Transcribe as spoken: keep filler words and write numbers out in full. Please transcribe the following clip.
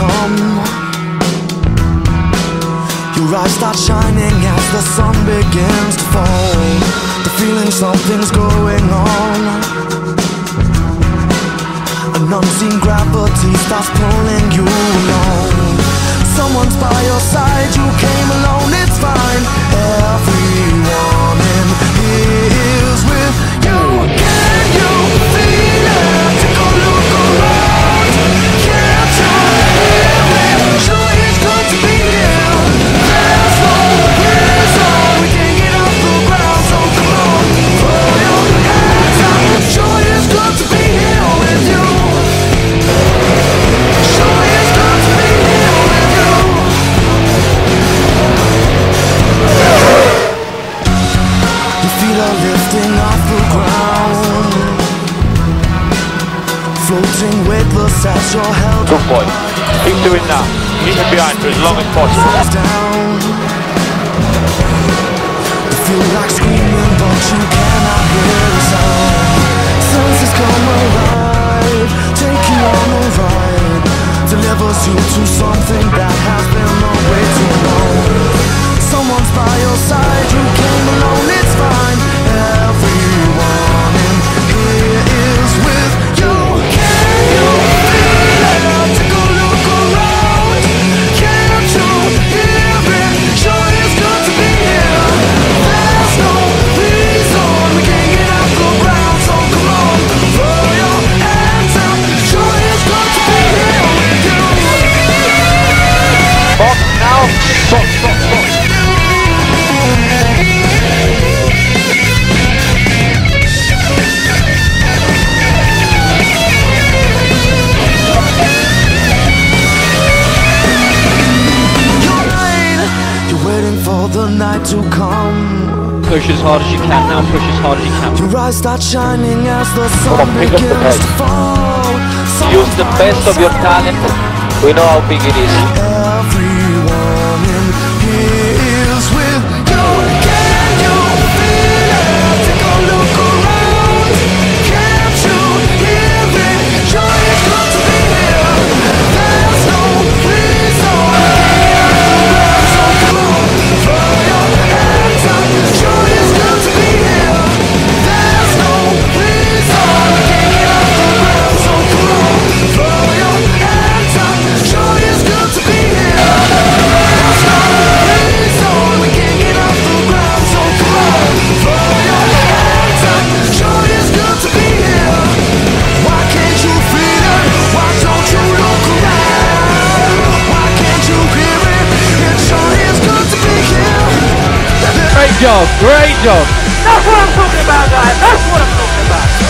come. Your eyes start shining as the sun begins to fall. The feeling something's going on. An unseen gravity starts pulling you along. Someone's by your side, you came alone, it's fine. Everyone in here is with you. Can you feel it? Take a look around. Can't you hear it? Sure it's good to be here. There's no reason we can't get off the ground. So come on, throw your hands up. Sure it's good to be here with you. Sure it's good to be here with you. Your feet are lifting off the ground, floating weightless as you're held. Good boy. Keep doing that. Keep it behind for as long as possible. Down. You feel like screaming, but you cannot hear a sound. Senses come alive, take you on a ride, delivers you to something that has been away too long. Someone's by your side, you came alone, it's fine. Everyone in here is with you. Can you feel it? Take a look around. Can't you hear it? Sure it's good to be here. There's no reason we can't get off the ground. So come on, throw your hands up. Sure it's good to be here with you. Box now. Stop, stop, stop. The night to come. Push as hard as you can now, push as hard as you can. Your eyes start shining as the sun Come on, pick up the begins pace. to fall. Use the best of your talent. We know how big it is. Everyone in here is with you. Can you feel it? Take a look around. Can't you hear it? Sure it's good to be here. There's no reason. So come on, throw your hands up. Sure it's good to be here. There's no reason we can't get off the ground. So come on, throw your hands up. Sure it's good to be here. There's no reason we can't get off the ground. So come on, throw your hands up. Sure it's good to be here. Why can't you feel it? Why don't you look around? Why can't you hear it? It sure is good to be here. Great job, great job. That's what I'm talking about, guys. That's what I'm talking about.